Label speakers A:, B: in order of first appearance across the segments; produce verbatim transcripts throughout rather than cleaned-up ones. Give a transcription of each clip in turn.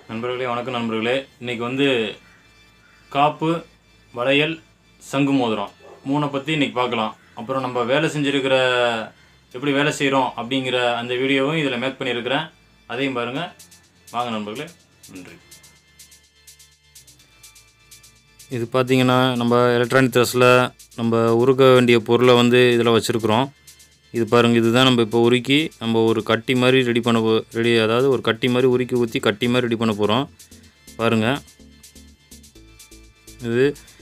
A: நண்பர்களே வணக்கம் நண்பர்களே. இன்றைக்கி வந்து காப்பு, வளையல், சங்கு மோதிரம் மூணை பற்றி இன்றைக்கி பார்க்கலாம். அப்புறம் நம்ம வேலை செஞ்சுருக்கிற எப்படி வேலை செய்கிறோம் அப்படிங்கிற அந்த வீடியோவும் இதில் மேக் பண்ணியிருக்கிறேன். அதையும் பாருங்கள். வாங்க நண்பர்களே. நன்றி. இது பார்த்திங்கன்னா நம்ம எலக்ட்ரானிக் த்ரெஸ்ஸில் நம்ம உருக்க வேண்டிய பொருளை வந்து இதில் வச்சுருக்குறோம். இது பாருங்கள், இதுதான் நம்ம இப்போ உருக்கி நம்ம ஒரு கட்டி மாதிரி ரெடி பண்ண போ ரெடி அதாவது ஒரு கட்டி மாதிரி உருக்கி ஊற்றி கட்டி மாதிரி ரெடி பண்ண போகிறோம். பாருங்கள், இது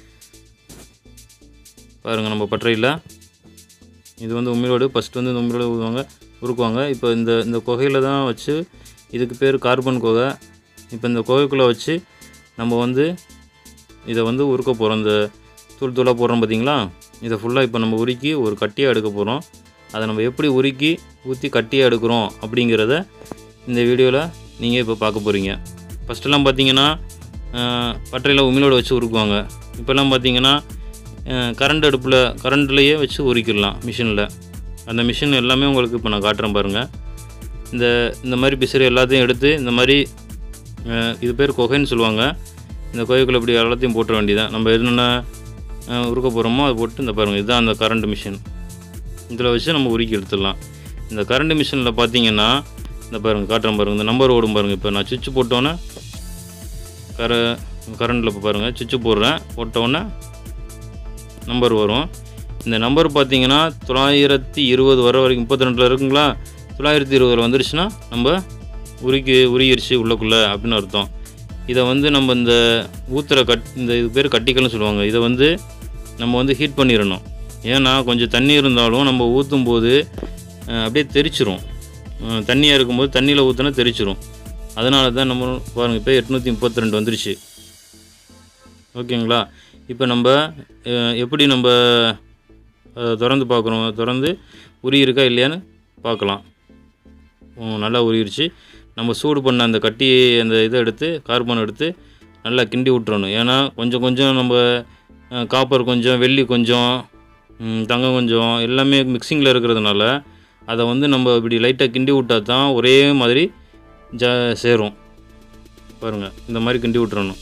A: பாருங்கள் நம்ம பட்டறையில் இது வந்து உமிழோடு ஃபஸ்ட்டு வந்து இந்த உமிழோடு ஊதுவாங்க உருக்குவாங்க. இப்போ இந்த இந்த குகையில் தான் வச்சு, இதுக்கு பேர் கார்பன் குகை. இப்போ இந்த குகைக்குள்ளே வச்சு நம்ம வந்து இதை வந்து உருக்க போகிறோம். இந்த தூள் தூளாக போடுறோம் பார்த்திங்களா, இதை ஃபுல்லாக இப்போ நம்ம உருக்கி ஒரு கட்டியாக எடுக்க போகிறோம். அதை நம்ம எப்படி உருக்கி ஊற்றி கட்டியாக எடுக்கிறோம் அப்படிங்கிறத இந்த வீடியோவில் நீங்கள் இப்போ பார்க்க போகிறீங்க. ஃபஸ்ட்டெல்லாம் பார்த்திங்கன்னா பட்டறையில் உமிழோடு வச்சு உருக்குவாங்க. இப்போல்லாம் பார்த்திங்கன்னா கரண்ட் அடுப்பில் கரண்ட்லேயே வச்சு உரிக்கிடலாம் மிஷினில். அந்த மிஷின் எல்லாமே உங்களுக்கு இப்போ நான் காட்டுறேன் பாருங்கள். இந்த இந்த மாதிரி பிசிறு எல்லாத்தையும் எடுத்து இந்த மாதிரி இது பேர் குகைன்னு சொல்லுவாங்க. இந்த குகைக்குள்ளே இப்படி எல்லாத்தையும் போட்டுற வேண்டியதான். நம்ம என்னென்ன உருக்க போகிறோமோ அதை போட்டு இந்த பாருங்கள், இதுதான் அந்த கரண்ட் மிஷின். இதில் வச்சு நம்ம உருக்கி எடுத்துடலாம். இந்த கரண்ட் மிஷினில் பார்த்தீங்கன்னா இந்த பாருங்கள் காட்டுறேன் பாருங்கள், இந்த நம்பர் ஓடும் பாருங்கள். இப்போ நான் சுவிட்சு போட்டோன்னே கர கரண்டில் இப்போ பாருங்கள் சுவிட்சு போடுறேன், போட்டோன்னே நம்பர் வரும். இந்த நம்பர் பார்த்தீங்கன்னா தொள்ளாயிரத்தி இருபது வர வரைக்கும் முப்பத்தி ரெண்டில் இருக்குங்களா, தொள்ளாயிரத்தி இருபதில் வந்துருச்சுன்னா நம்ம உருக்கி உருகிருச்சு உள்ளக்குள்ளே அப்படின்னு அர்த்தம். இதை வந்து நம்ம இந்த ஊற்றுற கட் இந்த இது பேர் கட்டிக்கல்னு சொல்லுவாங்க. இதை வந்து நம்ம வந்து ஹீட் பண்ணிடணும். ஏன்னா கொஞ்சம் தண்ணி இருந்தாலும் நம்ம ஊற்றும் போது அப்படியே தெரிச்சிரும். தண்ணியாக இருக்கும்போது தண்ணியில் ஊற்றினா தெரிச்சிரும். அதனால தான் நம்ம பாருங்கள் இப்போ எட்நூற்றி முப்பத்தி ரெண்டு வந்துருச்சு. ஓகேங்களா. இப்போ நம்ம எப்படி நம்ம திறந்து பார்க்குறோம், திறந்து உரி இருக்கா இல்லையான்னு பார்க்கலாம். நல்லா உரியிருச்சு. நம்ம சூடு பண்ண அந்த கட்டி அந்த இதை எடுத்து கார்பன் எடுத்து நல்லா கிண்டி விட்டுறணும். ஏன்னா கொஞ்சம் கொஞ்சம் நம்ம காப்பர் கொஞ்சம், வெள்ளி கொஞ்சம், தங்கம் கொஞ்சம் எல்லாமே மிக்சிங்கில் இருக்கிறதுனால அதை வந்து நம்ம இப்படி லைட்டாக கிண்டி விட்டால் தான் ஒரே மாதிரி ஜா சேரும். பாருங்கள், இந்த மாதிரி கிண்டி விட்டுறணும்.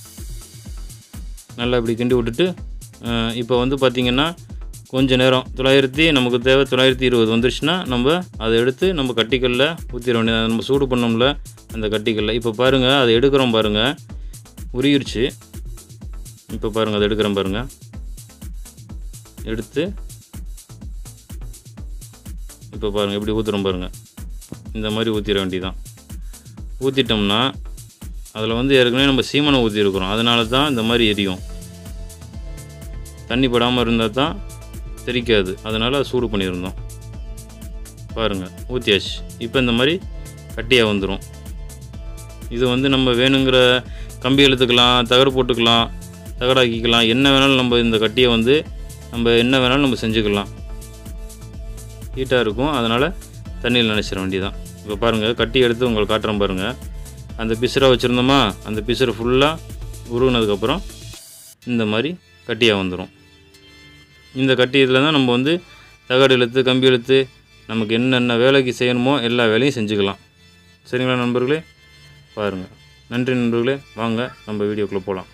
A: நல்லா இப்படி கிண்டி விட்டுட்டு இப்போ வந்து பார்த்திங்கன்னா கொஞ்சம் நேரம் தொள்ளாயிரத்தி நமக்கு தேவை தொள்ளாயிரத்தி இருபது வந்துருச்சுன்னா நம்ம அதை எடுத்து நம்ம கட்டிக்கல்ல ஊற்றிட வேண்டியது. நம்ம சூடு பண்ணோம்ல அந்த கட்டிக்கல்ல. இப்போ பாருங்கள், அதை எடுக்கிறோம் பாருங்கள், உரியிருச்சு. இப்போ பாருங்கள், அதை எடுக்கிறோம் பாருங்கள். எடுத்து இப்போ பாருங்கள் எப்படி ஊற்றுறோம் பாருங்கள். இந்த மாதிரி ஊற்றிட வேண்டியதான். ஊற்றிட்டோம்னா அதில் வந்து ஏற்கனவே நம்ம சீமனை ஊற்றிருக்கிறோம், அதனால தான் இந்த மாதிரி எரியும். தண்ணி படாமல் இருந்தால் தான் தெரிக்காது, அதனால் சூடு பண்ணியிருந்தோம். பாருங்கள் ஊற்றியாச்சு. இப்போ இந்த மாதிரி கட்டியாக வந்துடும். இது வந்து நம்ம வேணுங்கிற கம்பி இழுத்துக்கலாம், தகடு போட்டுக்கலாம், தகடாக்கிக்கலாம், என்ன வேணாலும் நம்ம இந்த கட்டியை வந்து நம்ம என்ன வேணாலும் நம்ம செஞ்சுக்கலாம். ஹீட்டாக இருக்கும், அதனால் தண்ணியில் நினச்சிட வேண்டியதான். இப்போ பாருங்கள், கட்டி எடுத்து உங்களுக்கு காட்டுறேன் பாருங்கள். அந்த பிசுரை வச்சுருந்தோமா, அந்த பிசுரை ஃபுல்லாக உருகுனதுக்கப்புறம் இந்த மாதிரி கட்டியாக வந்துடும். இந்த கட்டி இதில் தான் நம்ம வந்து தகடு இழுத்து கம்பி இழுத்து நமக்கு என்னென்ன வேலைக்கு செய்யணுமோ எல்லா வேலையும் செஞ்சுக்கலாம். சரிங்களா நண்பர்களே. பாருங்கள். நன்றி நண்பர்களே. வாங்க நம்ம வீடியோக்குள்ளே போகலாம்.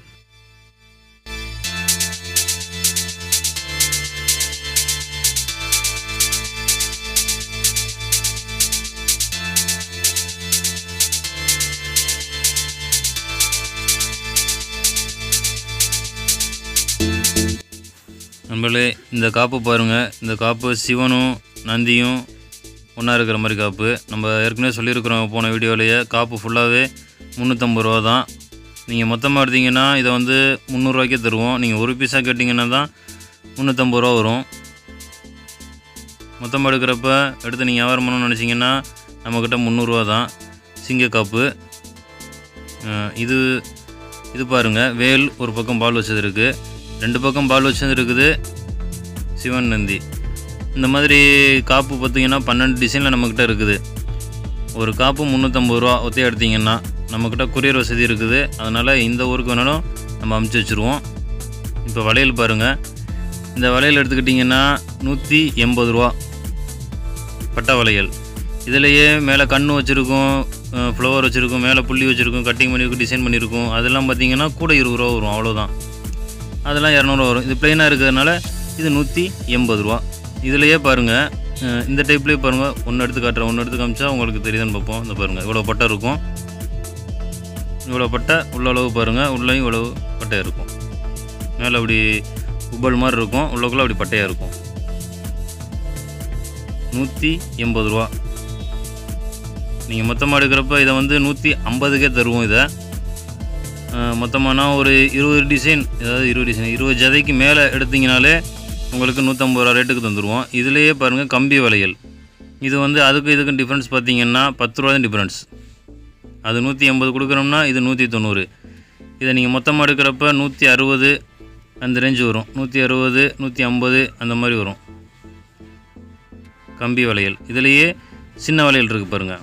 A: நண்பர்களே, இந்த காப்பு பாருங்கள். இந்த காப்பு சிவனும் நந்தியும் ஒன்றா இருக்கிற மாதிரி காப்பு. நம்ம ஏற்கனவே சொல்லியிருக்கிறோம் போன வீடியோவிலேயே. காப்பு ஃபுல்லாகவே முந்நூற்றம்பது ரூபா தான். நீங்கள் மொத்தமாக எடுத்திங்கன்னா இதை வந்து முந்நூறுரூவாய்க்கே தருவோம். நீங்கள் ஒரு பீஸாக கேட்டிங்கன்னா தான் முந்நூற்றம்பது ரூபா வரும். மொத்தமாக எடுக்கிறப்ப எடுத்து நீங்கள் வியாபாரம் பண்ணணும்னு நினச்சிங்கன்னா நம்மக்கிட்ட முந்நூறுரூவா தான். சிங்க காப்பு இது. இது பாருங்கள், வேல் ஒரு பக்கம் பால் வச்சது இருக்குது, ரெண்டு பக்கம் பால் வச்சது இருக்குது, சிவன் நந்தி. இந்த மாதிரி காப்பு பார்த்திங்கன்னா பன்னெண்டு டிசைனில் நம்மக்கிட்ட இருக்குது. ஒரு காப்பு முந்நூற்றம்பது ரூபா ஒத்தையாக எடுத்திங்கன்னா நம்மக்கிட்ட கொரியர் வசதி இருக்குது. அதனால் இந்த ஊருக்கு வேணாலும் நம்ம அமுச்சு வச்சுருவோம். இப்போ வளையல் பாருங்கள். இந்த வளையல் எடுத்துக்கிட்டிங்கன்னா நூற்றி எண்பது ரூபா பட்டை வளையல். இதிலையே மேலே கண் வச்சுருக்கோம், ஃப்ளவர் வச்சுருக்கும், மேலே புள்ளி வச்சுருக்கும், கட்டிங் பண்ணியிருக்கும், டிசைன் பண்ணியிருக்கும். அதெல்லாம் பார்த்திங்கன்னா கூட இருபது ரூபா வரும், அவ்வளோதான். அதெல்லாம் இரநூறுவா வரும். இது ப்ளைனாக இருக்கிறதுனால இது நூற்றி எண்பது ரூபா. இதுலையே பாருங்கள், இந்த டைப்லேயே பாருங்கள். ஒன்று எடுத்து காட்டுறேன், ஒன்று எடுத்து காமிச்சா உங்களுக்கு தெரியுதுன்னு பார்ப்போம். இந்த பாருங்கள், இவ்வளோ பட்டை இருக்கும், இவ்வளோ பட்டை உள்ள அளவு பாருங்கள், உள்ளேயும் இவ்வளவு பட்டை இருக்கும். மேலே அப்படி உப்பல் மாதிரி இருக்கும், உள்ளக்குள்ளே அப்படி பட்டையாக இருக்கும். நூற்றி எண்பது ரூபா. நீங்கள் மொத்தமாக எடுக்கிறப்ப இதை வந்து நூற்றி ஐம்பதுக்கே தருவோம். இதை மொத்தமானா ஒரு இருபது டிசைன், அதாவது இருபது டிசைன் இருபது ஜதைக்கு மேலே எடுத்திங்கனாலே உங்களுக்கு நூற்றம்பது ரூபா ரேட்டுக்கு தந்துடுவோம். இதுலேயே பாருங்கள் கம்பி வளையல். இது வந்து அதுக்கும் இதுக்கும் டிஃப்ரென்ஸ் பார்த்திங்கன்னா பத்து ரூபா தான் டிஃப்ரென்ஸ். அது நூற்றி எண்பது கொடுக்குறோம்னா இது நூற்றி தொண்ணூறு. இதை நீங்கள் மொத்தமாக எடுக்கிறப்ப நூற்றி அறுபது அந்த ரேஞ்சு வரும். நூற்றி அறுபது நூற்றி ஐம்பது அந்த மாதிரி வரும் கம்பி வளையல். இதுலேயே சின்ன வளையல் இருக்குது பாருங்கள்,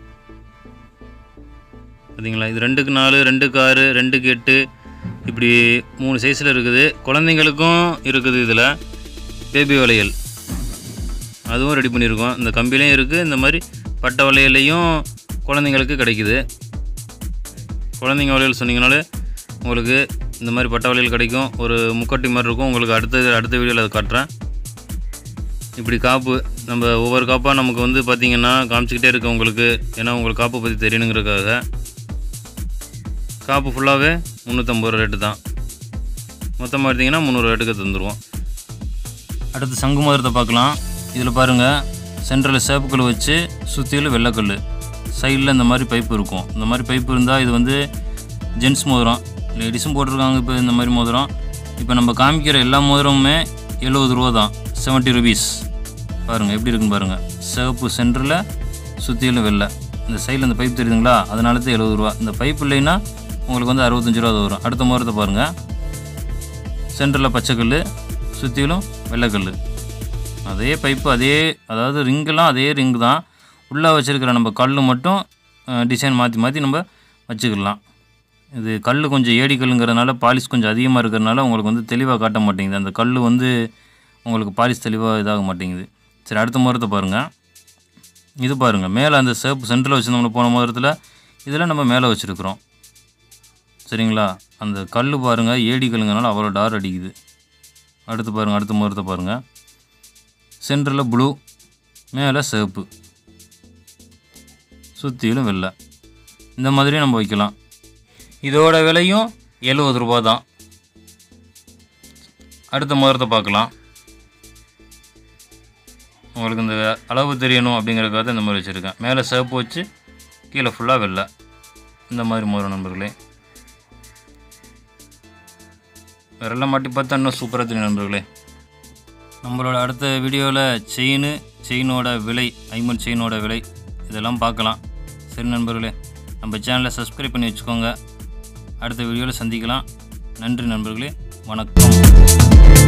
A: பார்த்தீங்களா? இது ரெண்டுக்கு நாலு, ரெண்டுக்கு ஆறு, ரெண்டுக்கு எட்டு, இப்படி மூணு சைஸில் இருக்குது. குழந்தைங்களுக்கும் இருக்குது. இதில் பேபி வளையல் அதுவும் ரெடி பண்ணியிருக்கோம். இந்த கம்பிலையும் இருக்குது, இந்த மாதிரி பட்டை வளையலையும் குழந்தைங்களுக்கு கிடைக்குது. குழந்தைங்க வளையல் சொன்னீங்கனாலே உங்களுக்கு இந்த மாதிரி பட்டை வளையல் கிடைக்கும். ஒரு முக்கட்டி மாதிரி இருக்கும். உங்களுக்கு அடுத்த அடுத்த வீடியோவில் அதை காட்டுறேன். இப்படி காப்பு நம்ம ஒவ்வொரு காப்பாக நமக்கு வந்து பார்த்திங்கன்னா காமிச்சிக்கிட்டே இருக்க உங்களுக்கு, ஏன்னா உங்களுக்கு காப்பை பற்றி தெரியணுங்கிறதுக்காக. காப்பு ஃபுல்லாகவே முந்நூற்றம்பது ரூபா ரேட்டு தான். மொத்தமாக எடுத்திங்கன்னா முந்நூறு ரேட்டுக்கு தந்துடுவோம். அடுத்து சங்கு மோதிரத்தை பார்க்கலாம். இதில் பாருங்கள், சென்ட்ரலில் சேப்புக்கல் வச்சு சுற்றிலும் வெள்ளைக்கல், சைடில் இந்த மாதிரி பைப்பு இருக்கும். இந்த மாதிரி பைப்பு இருந்தால் இது வந்து ஜென்ஸ் மோதிரம். லேடிஸும் போட்டிருக்காங்க இப்போ இந்த மாதிரி மோதிரம். இப்போ நம்ம காமிக்கிற எல்லா மோதிரமுமே எழுபது ரூபா தான், செவன்ட்டி ருபீஸ். பாருங்கள் எப்படி இருக்குன்னு பாருங்கள். சிவப்பு சென்டரில் சுற்றிலும் வெள்ளை, இந்த சைடில் இந்த பைப் தெரியுதுங்களா, அதனால தான் எழுபது ரூபா. இந்த பைப் இல்லைன்னா உங்களுக்கு வந்து அறுபத்தஞ்சி ரூபா வரும். அடுத்த மோதிரத்தை பாருங்கள், சென்டரில் பச்சைக்கல், சுற்றிலும் வெள்ளைக்கல், அதே பைப்பு, அதே அதாவது ரிங்கெல்லாம் அதே ரிங்கு தான். உள்ளே வச்சுருக்கிற நம்ம கல் மட்டும் டிசைன் மாற்றி மாற்றி நம்ம வச்சுக்கலாம். இது கல் கொஞ்சம் ஏடி கல்லுங்கிறதுனால பாலிஷ் கொஞ்சம் அதிகமாக இருக்கிறதுனால உங்களுக்கு வந்து தெளிவாக காட்ட மாட்டேங்குது. அந்த கல் வந்து உங்களுக்கு பாலிஷ் தெளிவாக இதாக மாட்டேங்குது. சரி, அடுத்த மோதிரத்தை பாருங்கள். இது பாருங்கள், மேலே அந்த சேப்பு சென்டரில் வச்சுருந்தோம்னா போன மோதிரத்தில் இதில் நம்ம மேலே வச்சுருக்குறோம். சரிங்களா? அந்த கல் பாருங்கள், ஏடி கல்லுங்கிறனால அவ்வளோ டார் அடிக்குது. அடுத்து பாருங்கள், அடுத்த மோதிரத்தை பாருங்கள். சென்டரில் ப்ளூ, மேலே சேப்பு, சுற்றிலும் வெள்ளை. இந்த மாதிரி நம்ம வைக்கலாம். இதோட விலையும் எழுபது ரூபா தான். அடுத்த மோதிரத்தை பார்க்கலாம். உங்களுக்கு இந்த அளவு தெரியணும் அப்படிங்கிறதுக்காக இந்த மாதிரி வச்சுருக்கேன். மேலே சேப்பு வச்சு கீழே ஃபுல்லாக வெள்ளை. இந்த மாதிரி மோதிரம் நண்பர்களே. வேறெல்லாம் மாட்டி பார்த்தா இன்னும் சூப்பராக தெரியும் நண்பர்களே. நம்மளோட அடுத்த வீடியோவில் செயின், செயினோட விலை, ஐமன் செயினோட விலை இதெல்லாம் பார்க்கலாம். சரி நண்பர்களே, நம்ம சேனலை சப்ஸ்கிரைப் பண்ணி வச்சுக்கோங்க. அடுத்த வீடியோவில் சந்திக்கலாம். நன்றி நண்பர்களே, வணக்கம்.